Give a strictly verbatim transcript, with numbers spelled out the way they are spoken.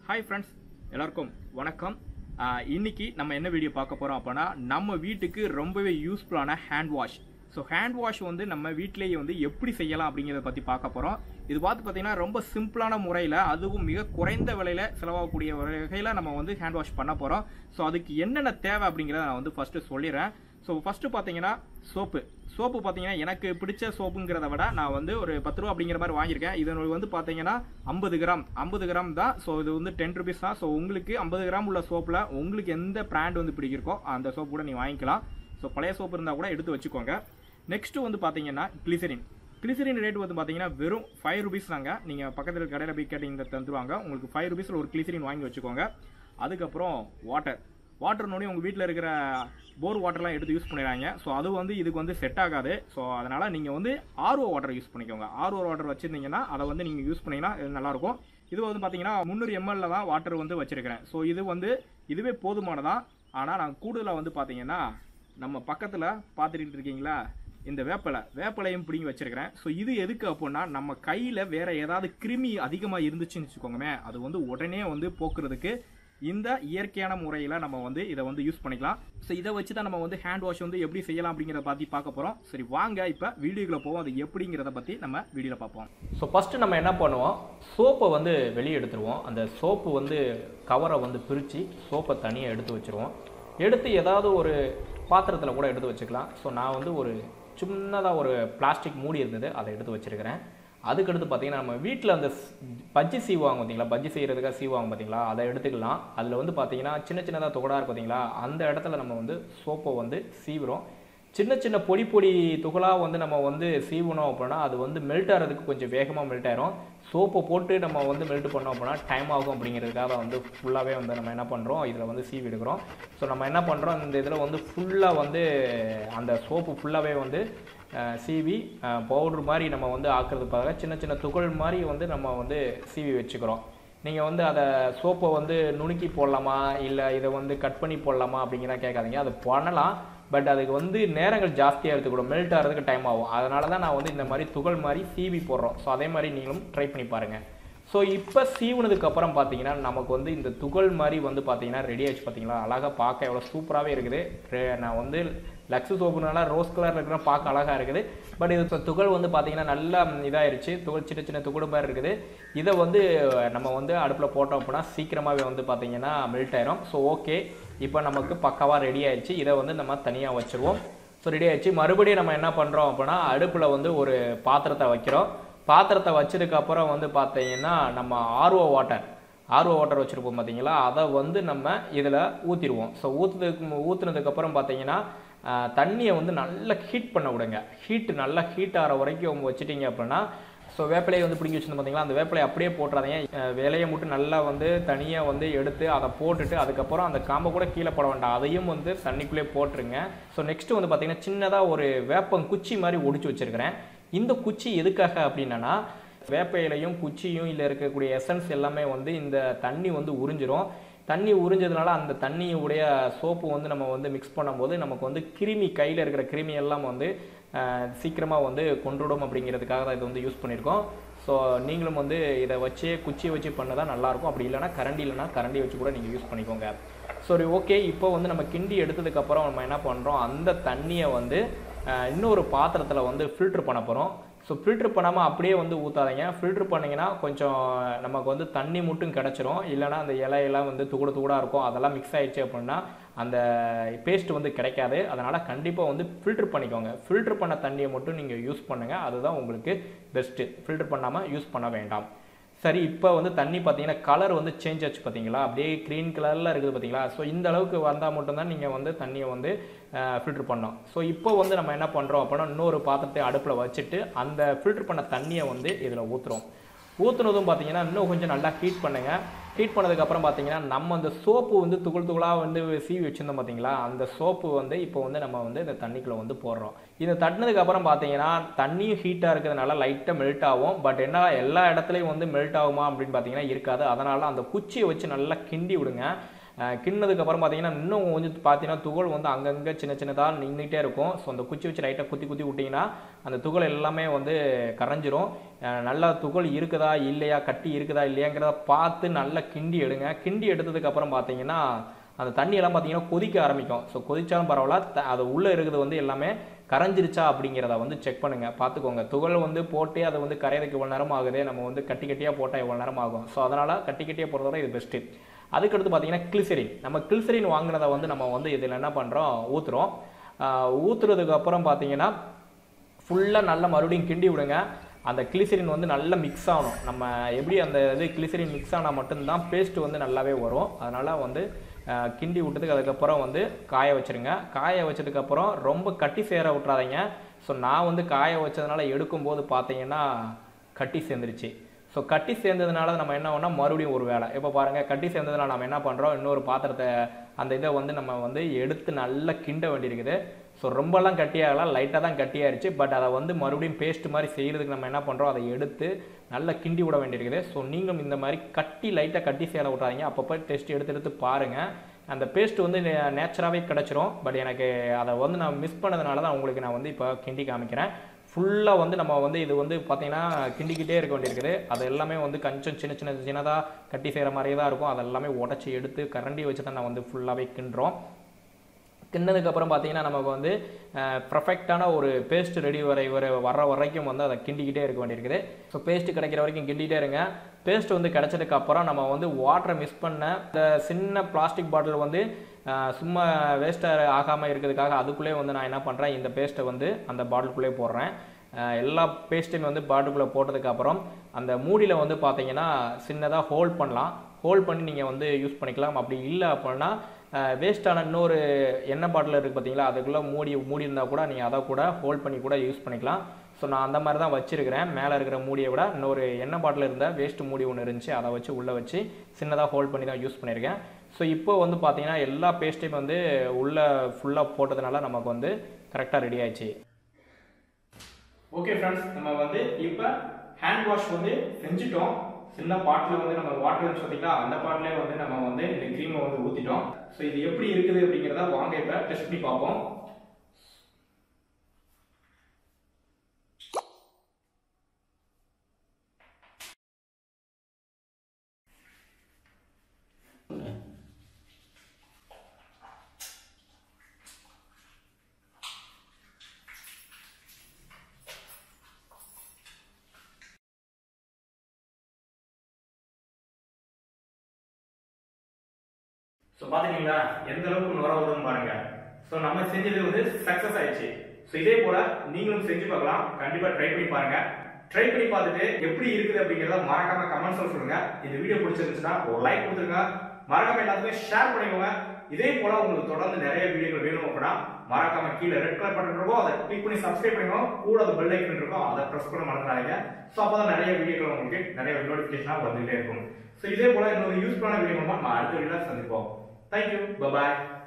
Hi friends, எல்லாருக்கும் வணக்கம். இன்னைக்கு நம்ம என்ன வீடியோ பார்க்க போறோம் அப்படினா நம்ம வீட்டுக்கு ரொம்பவே யூஸ்ஃபுல்லான hand wash. So hand wash வந்து நம்ம வீட்டிலேயே வந்து எப்படி செய்யலாம் அப்படிங்கிறத பற்றி பார்க்க போகிறோம். இது பார்த்து பார்த்தீங்கன்னா ரொம்ப சிம்பிளான முறையில் அதுவும் மிக குறைந்த விலையில் செலவாகக்கூடிய வகையில் நம்ம வந்து ஹேண்ட் வாஷ் பண்ண போகிறோம். ஸோ அதுக்கு என்னென்ன தேவை அப்படிங்கிறத நான் வந்து ஃபஸ்ட்டு சொல்லிடுறேன். ஸோ ஃபஸ்ட்டு பார்த்தீங்கன்னா சோப்பு சோப்பு பார்த்தீங்கன்னா எனக்கு பிடிச்ச சோப்புங்கிறத விட நான் வந்து ஒரு பத்து ரூபா அப்படிங்கிற மாதிரி வாங்கியிருக்கேன். இது வந்து பார்த்தீங்கன்னா ஐம்பது கிராம் ஐம்பது கிராம் தான். ஸோ இது வந்து டென் ருபீஸ் தான். ஸோ உங்களுக்கு ஐம்பது கிராம் உள்ள சோப்பில் உங்களுக்கு எந்த பிராண்ட் வந்து பிடிக்கிறக்கோ அந்த சோப்பு கூட நீ வாங்கிக்கலாம். ஸோ பழைய சோப்பு இருந்தால் கூட எடுத்து வச்சுக்கோங்க. நெக்ஸ்ட்டு வந்து பார்த்தீங்கன்னா கிளிசரின் கிளிசரின் ரேட் வந்து பார்த்தீங்கன்னா வெறும் ஃபைவ் ருபீஸ் தாங்க. நீங்கள் பக்கத்தில் கடையில் போய் கேட்டிங்க தந்துருவாங்க. உங்களுக்கு ஃபைவ் ருபீஸில் ஒரு கிளிசரின் வாங்கி வச்சுக்கோங்க. அதுக்கப்புறம் வாட்டர் வாட்டர்னோடனே உங்கள் வீட்டில் இருக்கிற போர் வாட்டர்லாம் எடுத்து யூஸ் பண்ணிடுறாங்க. ஸோ அது வந்து இதுக்கு வந்து செட் ஆகாது. ஸோ அதனால் நீங்கள் வந்து ஆர்ஓ வாட்டர் யூஸ் பண்ணிக்கோங்க. ஆர்ஓ வாட்டர் வச்சுருந்தீங்கன்னா அதை வந்து நீங்கள் யூஸ் பண்ணிங்கன்னா நல்லாயிருக்கும். இது வந்து பார்த்தீங்கன்னா முந்நூறு எம்எல்ல தான் வாட்டர் வந்து வச்சுருக்கிறேன். ஸோ இது வந்து இதுவே போதுமானதான். ஆனால் நான் கூடுதலாக வந்து பார்த்தீங்கன்னா நம்ம பக்கத்தில் பார்த்துட்டு இருக்கீங்களா இந்த வேப்பலை வேப்பலையும் பிடிங்கி வச்சிருக்கிறேன். ஸோ இது எதுக்கு அப்படின்னா நம்ம கையில் வேற ஏதாவது கிருமி அதிகமாக இருந்துச்சுன்னு வச்சுக்கோங்கமே அது வந்து உடனே வந்து போக்குறதுக்கு இந்த இயற்கையான முறையில் நம்ம வந்து இதை வந்து யூஸ் பண்ணிக்கலாம். ஸோ இதை வச்சு தான் நம்ம வந்து ஹேண்ட் வாஷ் வந்து எப்படி செய்யலாம் அப்படிங்கிறத பற்றி பார்க்க போகிறோம். சரி வாங்க இப்போ வீடியோக்குள்ள போவோம். அது எப்படிங்கிறத பற்றி நம்ம வீடியோவில் பார்ப்போம். ஸோ ஃபஸ்ட்டு நம்ம என்ன பண்ணுவோம், சோப்பை வந்து வெளியே எடுத்துருவோம். அந்த சோப்பு வந்து கவரை வந்து பிரித்து சோப்பை தனியாக எடுத்து வச்சுருவோம். எடுத்து ஏதாவது ஒரு பாத்திரத்தில் கூட எடுத்து வச்சுக்கலாம். ஸோ நான் வந்து ஒரு சின்னதாக ஒரு பிளாஸ்டிக் மூடி இருந்தது அதை எடுத்து வச்சுருக்கிறேன். அதுக்கடுத்து பார்த்தீங்கன்னா நம்ம வீட்டில் அந்த பஜ்ஜி சீவாங்க பார்த்தீங்களா, பஜ்ஜி செய்கிறதுக்காக சீவாங்க பார்த்தீங்களா, அதை எடுத்துக்கலாம். அதில் வந்து பார்த்தீங்கன்னா சின்ன சின்னதாக துகடாக இருக்கும் பார்த்தீங்களா, அந்த இடத்துல நம்ம வந்து சோப்பை வந்து சீவுறோம். சின்ன சின்ன பொடி பொடி துகளாக வந்து நம்ம வந்து சீவணும் அப்படின்னா அது வந்து மெல்ட் ஆகிறதுக்கு கொஞ்சம் வேகமாக மெல்ட் ஆயிரும். சோப்பை போட்டு நம்ம வந்து மெல்ட் பண்ணோம் அப்படின்னா டைம் ஆகும். அப்படிங்கிறதுக்காக வந்து ஃபுல்லாகவே வந்து நம்ம என்ன பண்ணுறோம், இதில் வந்து சீவி எடுக்கிறோம். ஸோ நம்ம என்ன பண்ணுறோம், இந்த இதில் வந்து ஃபுல்லாக வந்து அந்த சோப்பு ஃபுல்லாகவே வந்து சீவி பவுட்ரு மாதிரி நம்ம வந்து ஆக்குறது பார்க்க சின்ன சின்ன துகள் மாதிரி வந்து நம்ம வந்து சீவி வச்சுக்கிறோம். நீங்கள் வந்து அதை சோப்பை வந்து நுணுக்கி போடலாமா இல்லை இதை வந்து கட் பண்ணி போடலாமா அப்படிங்கிறத கேட்காதீங்க. அது பண்ணலாம், பட் அதுக்கு வந்து நேரங்கள் ஜாஸ்தியாக எடுத்துக்கூடும், மெல்ட் ஆகிறதுக்கு டைம் ஆகும். அதனால தான் நான் வந்து இந்த மாதிரி துகள் மாதிரி சீவி போடுறோம். ஸோ அதே மாதிரி நீங்களும் ட்ரை பண்ணி பாருங்கள். ஸோ இப்போ சீவுனதுக்கப்புறம் பார்த்தீங்கன்னா நமக்கு வந்து இந்த துகள் மாதிரி வந்து பார்த்தீங்கன்னா ரெடி ஆகிடுச்சு. பார்த்தீங்களா, அழகாக பார்க்க எவ்வளோ சூப்பராகவே இருக்குது. நான் வந்து லக்ஸு சோப்புனால ரோஸ் கலரில் இருக்கிற பார்க்க அழகாக இருக்குது. பட் இது துகள் வந்து பார்த்தீங்கன்னா நல்லா இதாகிடுச்சு. துகள் சின்ன சின்ன துகள் மாதிரி இருக்குது. இதை வந்து நம்ம வந்து அடுப்பில் போட்டோம் அப்படின்னா சீக்கிரமாகவே வந்து பார்த்தீங்கன்னா மெல்ட் ஆயிரும். ஸோ ஓகே, இப்போ நமக்கு பக்காவாக ரெடி ஆயிடுச்சு. இதை வந்து நம்ம தனியாக வச்சுருவோம். ஸோ ரெடி ஆயிடுச்சு. மறுபடியும் நம்ம என்ன பண்ணுறோம் அப்படின்னா அடுப்பில் வந்து ஒரு பாத்திரத்தை வைக்கிறோம். பாத்திரத்தை வச்சதுக்கப்புறம் வந்து பார்த்தீங்கன்னா நம்ம ஆர்ஓ வாட்டர் ஆர்ஓ வாட்டர் வச்சுருப்போம் பார்த்தீங்களா, அதை வந்து நம்ம இதில் ஊற்றிடுவோம். ஸோ ஊற்றுறதுக்கு ஊற்றுனதுக்கப்புறம் பார்த்தீங்கன்னா தண்ணியை வந்து நல்லா ஹீட் பண்ண விடுங்க. ஹீட்டு நல்லா ஹீட் ஆகிற வரைக்கும் வச்சுட்டிங்க அப்படின்னா ஸோ வேப்பிலையை வந்து பிடிங்கி வச்சுருந்து பார்த்தீங்களா, அந்த வேப்பிலையை அப்படியே போட்டுறாதீங்க. வேலையை மட்டும் நல்லா வந்து தனியாக வந்து எடுத்து அதை போட்டுட்டு அதுக்கப்புறம் அந்த காம்பை கூட கீழே போட வேண்டாம், அதையும் வந்து தண்ணிக்குள்ளே போட்டுருங்க. ஸோ நெக்ஸ்ட்டு வந்து பார்த்தீங்கன்னா சின்னதாக ஒரு வேப்பம் குச்சி மாதிரி ஒடிச்சு வச்சுருக்கிறேன். இந்த குச்சி எதுக்காக அப்படின்னா வேப்ப இலையும் குச்சியும் இல்லை இருக்கக்கூடிய எசன்ஸ் எல்லாமே வந்து இந்த தண்ணி வந்து உறிஞ்சிரும். தண்ணி உறிஞ்சதுனால அந்த தண்ணியுடைய சோப்பு வந்து நம்ம வந்து மிக்ஸ் பண்ணும்போது நமக்கு வந்து கிருமி கையில் இருக்கிற கிருமி எல்லாம் வந்து சீக்கிரமாக வந்து கொண்டுவிடும். அப்படிங்கிறதுக்காக தான் இது வந்து யூஸ் பண்ணியிருக்கோம். ஸோ நீங்களும் வந்து இதை வச்சு குச்சியை வச்சு பண்ண தான் நல்லாயிருக்கும். அப்படி இல்லைனா கரண்டி இல்லைனா கரண்டி வச்சு கூட நீங்கள் யூஸ் பண்ணிக்கோங்க. சரி ஓகே, இப்போ வந்து நம்ம கிண்டி எடுத்ததுக்கப்புறம் நம்ம என்ன பண்ணுறோம், அந்த தண்ணியை வந்து இன்னொரு பாத்திரத்தில் வந்து ஃபில்ட்ரு பண்ண போகிறோம். ஸோ ஃபில்ட்ரு பண்ணாமல் அப்படியே வந்து ஊற்றாதீங்க. ஃபில்ட்ரு பண்ணிங்கன்னா கொஞ்சம் நமக்கு வந்து தண்ணி மட்டும் கிடச்சிரும். இல்லைனா அந்த இலையெல்லாம் வந்து துகுடு துகுடாக இருக்கும், அதெல்லாம் மிக்ஸ் ஆகிடுச்சு அப்படின்னா அந்த பேஸ்ட் வந்து கிடைக்காது. அதனால் கண்டிப்பாக வந்து ஃபில்ட்ரு பண்ணிக்கோங்க. ஃபில்ட்ரு பண்ண தண்ணியை மட்டும் நீங்கள் யூஸ் பண்ணுங்கள், அதுதான் உங்களுக்கு பெஸ்ட்டு. ஃபில்ட்ரு பண்ணாமல் யூஸ் பண்ண வேண்டாம். சரி, இப்போ வந்து தண்ணி பார்த்தீங்கன்னா கலர் வந்து சேஞ்ச் ஆச்சு பார்த்தீங்களா, அப்படியே க்ரீன் கலரில் இருக்குது பார்த்தீங்களா. ஸோ இந்த அளவுக்கு வந்தால் மட்டும்தான் நீங்கள் வந்து தண்ணியை வந்து ஃபில்ட்ரு பண்ணோம். ஸோ இப்போ வந்து நம்ம என்ன பண்ணுறோம் அப்படின்னா இன்னொரு பாத்திரத்தை அடுப்பில் வச்சுட்டு அந்த ஃபில்ட்ரு பண்ண தண்ணியை வந்து இதில் ஊற்றுறோம். ஊற்றுனதும் பார்த்தீங்கன்னா இன்னும் கொஞ்சம் நல்லா ஹீட் பண்ணுங்கள். ஹீட் பண்ணதுக்கப்புறம் பார்த்தீங்கன்னா நம்ம அந்த சோப்பு வந்து துகள் துகளாக வந்து சீவி வச்சுருந்தோம் பார்த்தீங்களா, அந்த சோப்பு வந்து இப்போ வந்து நம்ம வந்து இந்த தண்ணிக்குள்ளே வந்து போடுறோம். இதை தட்டினதுக்கப்புறம் பார்த்தீங்கன்னா தண்ணியும் ஹீட்டாக இருக்கிறதுனால லைட்டாக மெல்ட் ஆகும். பட் என்ன எல்லா இடத்துலையும் வந்து மெல்ட் ஆகுமா அப்படின்னு பார்த்தீங்கன்னா இருக்காது. அதனால் அந்த குச்சியை வச்சு நல்லா கிண்டி விடுங்க. கிண்ணதுக்கப்புறம் பார்த்தீங்கன்னா இன்னும் கொஞ்சம் பார்த்தீங்கன்னா துகள் வந்து அங்கங்கே சின்ன சின்னதாக நின்றுட்டே இருக்கும். ஸோ அந்த குச்சி வச்சு லைட்டாக குத்தி குத்தி விட்டிங்கன்னா அந்த துகள் எல்லாமே வந்து கரைஞ்சிரும். நல்லா துகள் இருக்குதா இல்லையா, கட்டி இருக்குதா இல்லையாங்கிறத பார்த்து நல்லா கிண்டி எடுங்க. கிண்டி எடுத்ததுக்கப்புறம் பார்த்தீங்கன்னா அந்த தண்ணியெல்லாம் பார்த்தீங்கன்னா கொதிக்க ஆரம்பிக்கும். ஸோ கொதிச்சாலும் பரவாயில்ல, அது உள்ளே இருக்கிறது வந்து எல்லாமே கரைஞ்சிருச்சா அப்படிங்கிறத வந்து செக் பண்ணுங்கள், பார்த்துக்கோங்க. துகள் வந்து போட்டு அதை வந்து கரையறதுக்கு இவ்வளோ நேரம் ஆகுது, நம்ம வந்து கட்டி கட்டியாக போட்டால் இவ்வளோ நேரம் ஆகும். ஸோ அதனால் கட்டி கட்டியாக போகிறதோட இது பெஸ்ட்டு. அதுக்கடுத்து பார்த்தீங்கன்னா கிளிசரின். நம்ம கிளிசரின் வாங்கினதை வந்து நம்ம வந்து இதில் என்ன பண்ணுறோம், ஊற்றுறோம். ஊற்றுறதுக்கு அப்புறம் பார்த்தீங்கன்னா ஃபுல்லாக நல்லா மறுபடியும் கிண்டி விடுங்க. அந்த கிளிசரின் வந்து நல்லா மிக்ஸ் ஆகணும். நம்ம எப்படி அந்த இது கிளிசரின் மிக்ஸ் ஆனால் மட்டும்தான் பேஸ்ட் வந்து நல்லாவே வரும். அதனால் வந்து கிண்டி விட்டதுக்கு அதுக்கப்புறம் வந்து காய வச்சுருங்க. காய வச்சதுக்கப்புறம் ரொம்ப கட்டி சேர விட்றாதீங்க. ஸோ நான் வந்து காய வச்சதுனால எடுக்கும்போது பார்த்தீங்கன்னா கட்டி சேர்ந்துருச்சு. ஸோ கட்டி சேர்ந்ததுனால நம்ம என்ன பண்ணால் மறுபடியும் ஒரு வேலை. இப்போ பாருங்கள், கட்டி சேர்ந்ததுனால நம்ம என்ன பண்ணுறோம், இன்னொரு பாத்திரத்தை அந்த இதை வந்து நம்ம வந்து எடுத்து நல்லா கிண்ட வேண்டியிருக்குது. ஸோ ரொம்பலாம் கட்டியாகலாம், லைட்டாக தான் கட்டியாயிருச்சு. பட் அதை வந்து மறுபடியும் பேஸ்ட் மாதிரி செய்கிறதுக்கு நம்ம என்ன பண்ணுறோம், அதை எடுத்து நல்லா கிண்டி விட வேண்டியிருக்குது. ஸோ நீங்களும் இந்த மாதிரி கட்டி லைட்டாக கட்டி சேர விட்றாதீங்க. அப்பப்போ டெஸ்ட் எடுத்து எடுத்து பாருங்கள். அந்த பேஸ்ட் வந்து நேச்சுராகவே கிடச்சிரும். பட் எனக்கு அதை வந்து நான் மிஸ் பண்ணதுனால தான் உங்களுக்கு நான் வந்து இப்போ கிண்டி காமிக்கிறேன். ஃபுல்லாக வந்து நம்ம வந்து இது வந்து பார்த்திங்கன்னா கிண்டிக்கிட்டே இருக்க வேண்டியிருக்குது. அது எல்லாமே வந்து கொஞ்சம் சின்ன சின்ன சின்னதாக கட்டி செய்கிற மாதிரியே தான் இருக்கும். அதெல்லாமே உடச்சி எடுத்து கரண்டி வச்சு தான் நான் வந்து ஃபுல்லாகவே கிண்டுறோம். கிண்ணதுக்கப்புறம் பார்த்தீங்கன்னா நமக்கு வந்து பர்ஃபெக்டான ஒரு பேஸ்ட் ரெடி வரை வர வர்ற வரைக்கும் வந்து அதை கிண்டிக்கிட்டே இருக்க வேண்டியிருக்குது. ஸோ பேஸ்ட்டு கிடைக்கிற வரைக்கும் கிண்டிகிட்டே இருங்க. பேஸ்ட் வந்து கிடச்சதுக்கப்புறம் நம்ம வந்து வாட்டரை மிஸ் பண்ண இந்த சின்ன பிளாஸ்டிக் பாட்டில் வந்து சும்மா வேஸ்ட்டாக ஆகாமல் இருக்கிறதுக்காக அதுக்குள்ளே வந்து நான் என்ன பண்ணுறேன், இந்த பேஸ்ட்டை வந்து அந்த பாட்டிலுக்குள்ளே போடுறேன். எல்லா பேஸ்ட்டையும் வந்து பாட்டிலுக்குள்ளே போட்டதுக்கப்புறம் அந்த மூடியில் வந்து பார்த்தீங்கன்னா சின்னதாக ஹோல்ட் பண்ணலாம். ஹோல்ட் பண்ணி நீங்கள் வந்து யூஸ் பண்ணிக்கலாம். அப்படி இல்லை அப்படின்னா வேஸ்ட்டான இன்னொரு எண்ணெய் பாட்டில் இருக்குது பார்த்தீங்களா, அதுக்குள்ளே மூடி மூடி இருந்தால் கூட நீங்கள் அதை கூட ஹோல்ட் பண்ணி கூட யூஸ் பண்ணிக்கலாம். ஸோ நான் அந்த மாதிரி தான் வச்சுருக்கிறேன். மேலே இருக்கிற மூடியை விட இன்னொரு எண்ணெய் பாட்டில் இருந்த வேஸ்ட் மூடி ஒன்று இருந்துச்சு, அதை வச்சு உள்ளே வச்சு சின்னதாக ஹோல்ட் பண்ணி தான் யூஸ் பண்ணியிருக்கேன். ஸோ இப்போ வந்து பார்த்தீங்கன்னா எல்லா பேஸ்ட்டையும் வந்து உள்ளே ஃபுல்லாக போட்டதுனால நமக்கு வந்து கரெக்டாக ரெடி ஆயிடுச்சு. ஓகே ஃப்ரெண்ட்ஸ், நம்ம வந்து இப்போ ஹேண்ட் வாஷ் வந்து செஞ்சுட்டோம். சின்ன பாட்டில் வந்து நம்ம வாட்டர் இருந்துச்சு பார்த்தீங்களா, அந்த பாட்டிலே வந்து நம்ம வந்து இந்த க்ரீமை வந்து ஊற்றிட்டோம். ஸோ இது எப்படி இருக்குது அப்படிங்கிறத வாங்க இப்போ டெஸ்ட் பண்ணி பார்ப்போம். ஸோ பார்த்துட்டீங்களா எந்த அளவுக்கு நுர வருதுன்னு பாருங்க. ஸோ நம்ம செஞ்சது வந்து சக்ஸஸ் ஆயிடுச்சு. ஸோ இதே போல நீங்களும் செஞ்சு பார்க்கலாம். கண்டிப்பா ட்ரை பண்ணி பாருங்க. ட்ரை பண்ணி பார்த்துட்டு எப்படி இருக்குது அப்படிங்கிறத மறக்காம கமெண்ட்ஸ்ல சொல்லுங்க. இந்த வீடியோ பிடிச்சிருந்துச்சுன்னா ஒரு லைக் கொடுத்துருங்க. மறக்காம எல்லாத்துக்குமே ஷேர் பண்ணிக்கோங்க. இதே போல உங்களுக்கு தொடர்ந்து நிறைய வீடியோக்கள் வேணும் அப்படின்னா மறக்காம கீழே ரெட் கலர் பட்டன் இருக்கும், அதை கிளிக் பண்ணி சப்ஸ்கிரைப் பண்ணிக்கோங்க. கூட அந்த பெல் ஐக்கன் இருக்கும், அதை பிரஸ் பண்ண மறந்துடாதீங்க. ஸோ அப்பதான் நிறைய வீடியோக்கள் உங்களுக்கு நிறைய நோட்டிபிகேஷனா வந்துகிட்டே இருக்கும். ஸோ இதே போல இன்னொரு யூஸ்ஃபுல்லான வீடியோ மூலமா நம்ம அடுத்த வீடியோல சந்திப்போம். Thank you. Bye bye.